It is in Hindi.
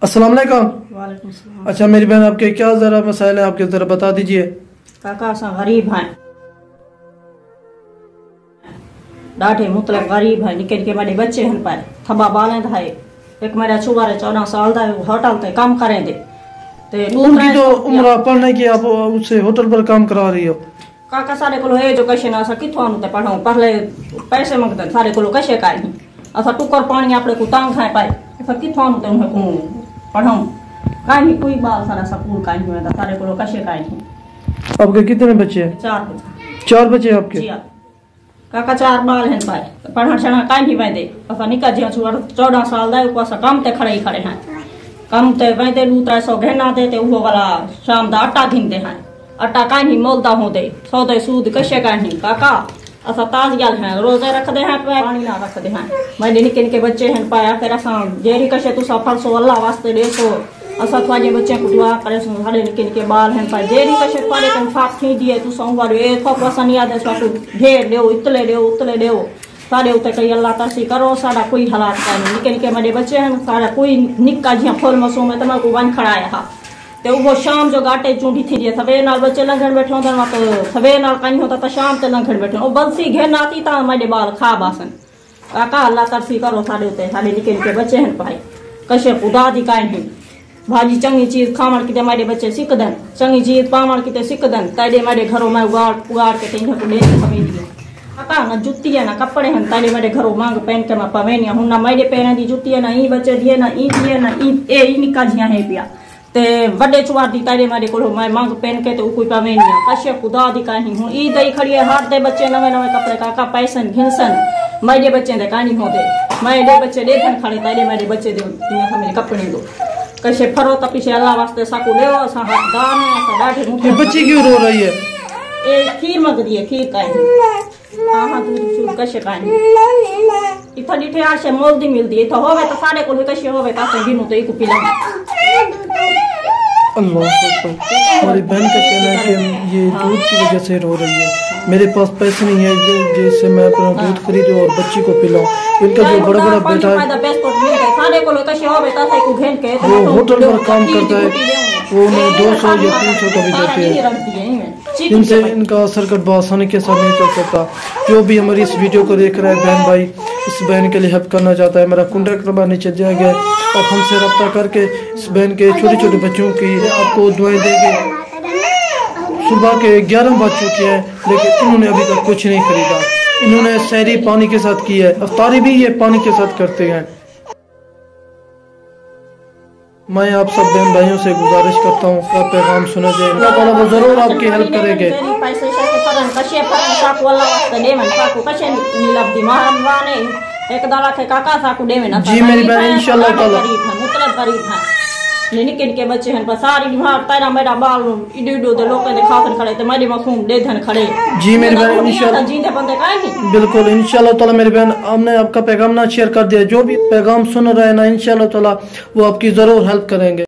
अस्सलाम वालेकुम। वालेकुम सलाम। अच्छा मेरी बहन, आपके क्या जरा मसाइल है, आपके जरा बता दीजिए। काका असां गरीब हैं, ॾाढे मुतलब गरीब हैं। निके निके मेरे बच्चे हैं पर थबा बालें था। एक मेरा छुआ 14 साल का होटल ते काम करें दे उनकी तो उम्र पढ़ने की, आप उससे होटल पर काम करा रही हो। काका सारे को एजुकेशन अस कितों पढ़ाऊं, पहले पैसे मंगते सारे को कशे का अस टुकर पानी अपने को तंग खाए पाए अस कितों उनको पढ़ाऊं। कहीं कोई बाल सारा स्कूल कहीं हुआ सारे को कशे का। आपके कितने बच्चे हैं? 4 बच्चे आपके? काका 4 बाल हैं पाए पढ़ा छड़ा कहीं भी वेंदे अस निका जी 14 साल दा को अस काम ते खड़े ही खड़े हैं। काम ते वेंदे 200-300 घेना दे ते वो वाला शाम दा आटा घिंदे हैं। आटा कहीं मोलदा होंदे सौदे सूद कशे कहीं। काका अस ताजियाल हैं, रोजे रखते हैं पानी ना रखते हैं। मेरे निके निके बच्चे हैं पाया फिर अस जेरी कशे तुसा फलसो अल्लाह वास्ते देसो अस थोड़े बच्चे को दुआ करे। साढ़े निके निके बाल हैं पाए जेरी कशे थोड़े कन फाक थी दिए तुसा वाले ए थोक असन याद है घेर देओ इतले देओ सारे उते कई अल्लाह तरसी करो। साडा कोई हालात का नहीं। निके निके मेरे बच्चे हैं सारा कोई निक्का जिया फुल मसो में तमा को वन खड़ाया हा ते वो शाम जो गाटे चूंडी थी दिए सवे नाल बच्चे लंघण बैठे होंदा मा तो सवे नाल कहीं होता त शाम ते लंघण बैठे ओ बंसी घेनाती ता मेरे बाल खा बासन। काका अल्लाह तरसी करो साडे उते साडे निके निके बच्चे हैं पाए कशे खुदा दी काई नहीं। भाजी चंगी चीज खावण किते मेरे बच्चे सिकदन, चंगी चीज पावण किते सिकदन ताडे मेरे घरों में उगाड़ के तेन को ले खबे दिए। काका ना जुत्ती है ना कपड़े हैं ताडे मेरे घरों मांग पहन के मैं पवेनिया हूं ना मेरे पैर दी जुत्ती है ना ई बच्चे दिए ना ई दिए ना ई निका जिया है पिया ते वड्डे चुवार दी तारे मारे को मैं मांग पहन के तो कोई पावे नहीं कशे खुदा दी कहीं हूं ई दई खड़ी है हाथ दे बच्चे नवे नवे कपड़े काका पैसन घिनसन मेरे बच्चे दे कहानी होते मेरे बच्चे दे धन खड़े तारे मेरे बच्चे दे मेरे कपड़े दो कशे फरो त पीछे अल्लाह वास्ते साकू ले असा हकदार है असा डाढे मुठे। ये बच्ची क्यों रो रही है? ए खीर मंगदी है खीर काई हां दूध शूध कशे काई इथा डिठे आशे मोल दी मिलदी इथा होवे तो साडे को कशे होवे ता गिनु तो इको पिला। अल्लाह हमारी बहन का कहना है कि ये दूध की वजह से रो रही है। मेरे पास पैसे नहीं है जिससे मैं अपना दूध खरीदूं और बच्ची को पिलाऊं। इनका जो बड़ा बड़ा बेटा है वो होटल पर काम करता है, वो 200 या 300 का भी देते हैं। इनसे इनका सर्किट बआसानी के साथ नहीं चल सकता। जो भी हमारी इस वीडियो को देख रहा है बहन भाई इस बहन के लिए हेल्प करना चाहता है, मेरा कॉन्टैक्ट नंबर नीचे दिया गया है। आप हमसे रब्ता करके इस बहन के छोटे छोटे बच्चों की आपको दुआएं देंगे। सुबह के 11 बज चुके हैं लेकिन इन्होंने अभी तक कुछ नहीं खरीदा। इन्होंने सहरी पानी के साथ की है, अफ्तारी भी ये पानी के साथ करते हैं। मैं आप सब बहन भाइयों से गुजारिश करता हूँ का पैगाम सुना जाए, अल्लाह ताला वो जरूर आपकी हेल्प करेंगे। जी मेरी बहन इंशाल्लाह ताला निके निके बच्चे हैं पर सारी तारा मेरा बाल इडो दे लोग दे खासन खड़े ते मेरी मखूम दे धन खड़े। जी मेरी बहन इंशाल्लाह जींदे बंदे काहे नहीं बिल्कुल इंशाल्लाह ताला मेरी बहन हमने आपका पैगाम ना शेयर कर दिया। जो भी पैगाम सुन रहे हैं ना इंशाल्लाह ताला वो आपकी जरूर हेल्प करेंगे।